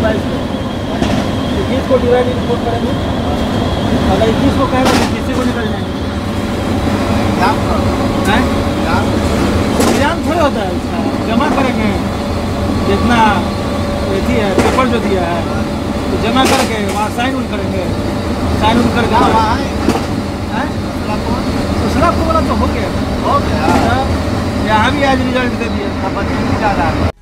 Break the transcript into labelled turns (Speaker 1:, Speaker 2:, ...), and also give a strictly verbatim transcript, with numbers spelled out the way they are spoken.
Speaker 1: बाईस को इक्कीस को डिवाइड रिपोर्ट करेंगे। अगर इक्कीस को कहेगा तो किसी को निकल जाएंगे। एग्जाम थोड़ा होता है उसका, जमा करेंगे जितना थी है पेपर जो दिया है तो जमा करके वहाँ साइन उन करेंगे, साइन उन करके दूसरा को बोला तो हो गया, हो गया यहाँ भी आज रिजल्ट दे दिया।